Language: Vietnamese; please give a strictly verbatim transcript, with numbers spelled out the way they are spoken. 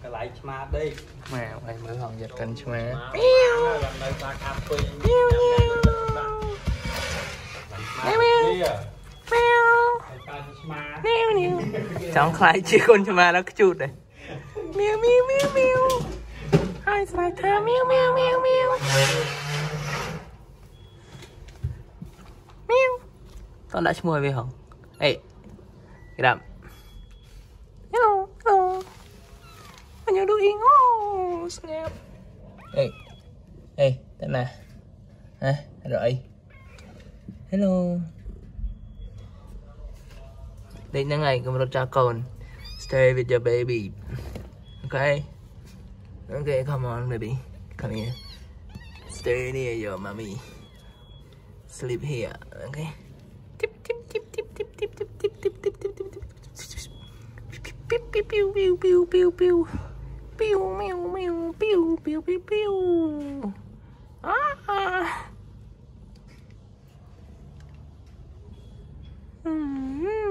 cái lại chma đi mà mày mới hòn giật canh chma chẳng khai chia con chma nó cái chút này miêu miêu miêu miêu hai sai tha miêu miêu miêu miêu miêu tao đã mua về hả? Ê, cái đạm. Hello, hello. What you doing? Oh, snap. Ê, ê, tên nào? Hả? Rồi. Hello. Đây là ngày cầm cha con. Stay with your baby. Okay. Okay, come on, baby. Come here. Stay near your mommy. Sleep here. Okay. Tip tip tip tip tip tip tip tip tip tip tip tip tip. Pew pew pew pew pew pew pew. Pew meow meow pew pew pew pew. Ah. Mm-hmm.